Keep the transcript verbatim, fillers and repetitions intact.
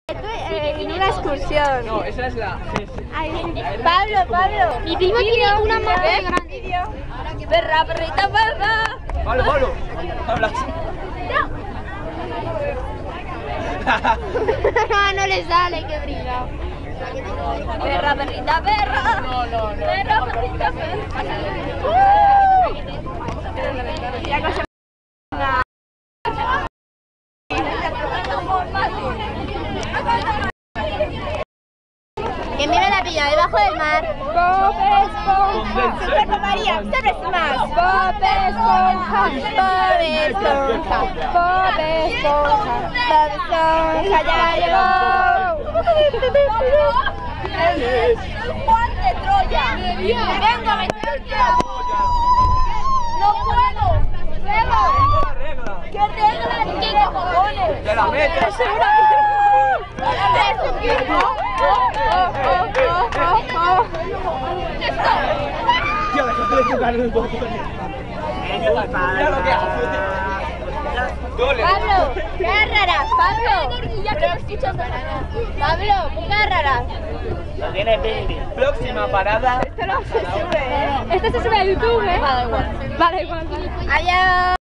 En una excursión. No, esa es la... Sí, sí. Ay, Pablo, Pablo. Mi primo tiene una más grande. Perra, perrita, perra. Pablo, Pablo. Hablas. No, no le sale, qué brillado. Perra, perrita, perra. No, no, no. Perra, perrita, perra. Ya cosa. ¿Quién vive la pilla debajo del mar? Bob Esponja. Super María, Super Smash. Bob Esponja. Bob Esponja. Bob Esponja. Bob Esponja ya llegó. Es Juan de Troya. Venga, me no puedo. Regla. ¿Qué regla? ¿Qué cojones? ¡Te la metes! Tío, déjate de jugar en el botón. Mira lo que hace. Pablo, cárrara, Pablo. Pablo, cárrara. Lo tiene baby. Próxima parada. Esto no se sube, ¿eh? Esto se sube a YouTube, ¿eh? Vale, igual. Vale, igual. Adiós.